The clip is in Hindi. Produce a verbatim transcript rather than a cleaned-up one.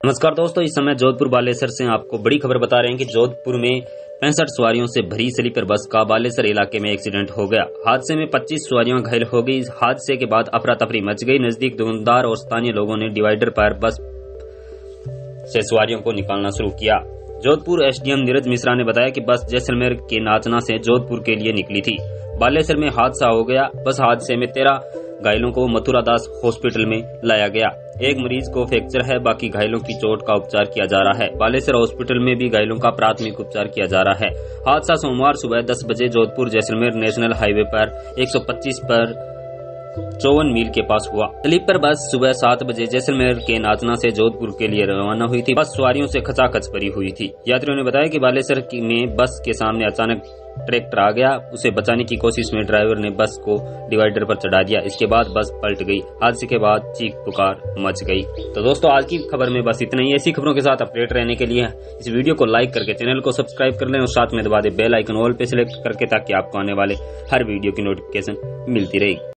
नमस्कार दोस्तों, इस समय जोधपुर बालेसर से आपको बड़ी खबर बता रहे हैं कि जोधपुर में पैंसठ सवारियों से भरी स्लीपर बस का बालेसर इलाके में एक्सीडेंट हो गया। हादसे में पच्चीस सवारियां घायल हो गई। हादसे के बाद अफरा तफरी मच गई। नजदीक दुकानदार और स्थानीय लोगों ने डिवाइडर पर बस से सवारियों को निकालना शुरू किया। जोधपुर एसडीएम नीरज मिश्रा ने बताया कि बस जैसलमेर के नाचना से जोधपुर के लिए निकली थी। बालेसर में हादसा हो गया। बस हादसे में तेरह घायलों को मथुरा दास हॉस्पिटल में लाया गया। एक मरीज को फ्रैक्चर है, बाकी घायलों की चोट का उपचार किया जा रहा है। बालेसर हॉस्पिटल में भी घायलों का प्राथमिक उपचार किया जा रहा है। हादसा सोमवार सुबह दस बजे जोधपुर जैसलमेर नेशनल हाईवे पर एक सौ पच्चीस पर चौवन मील के पास हुआ। स्लीपर बस सुबह सात बजे जैसलमेर के नाचना से जोधपुर के लिए रवाना हुई थी। बस सवारियों से खचाखच भरी हुई थी। यात्रियों ने बताया कि बालेसर में बस के सामने अचानक ट्रैक्टर आ गया। उसे बचाने की कोशिश में ड्राइवर ने बस को डिवाइडर पर चढ़ा दिया। इसके बाद बस पलट गई। हादसे के बाद चीख पुकार मच गई। तो दोस्तों, आज की खबर में बस इतना ही। ऐसी खबरों के साथ अपडेट रहने के लिए इस वीडियो को लाइक करके चैनल को सब्सक्राइब कर लें और साथ में दबा दे बेल आइकन ऑल पे सिलेक्ट करके, ताकि आपको आने वाले हर वीडियो की नोटिफिकेशन मिलती रहेगी।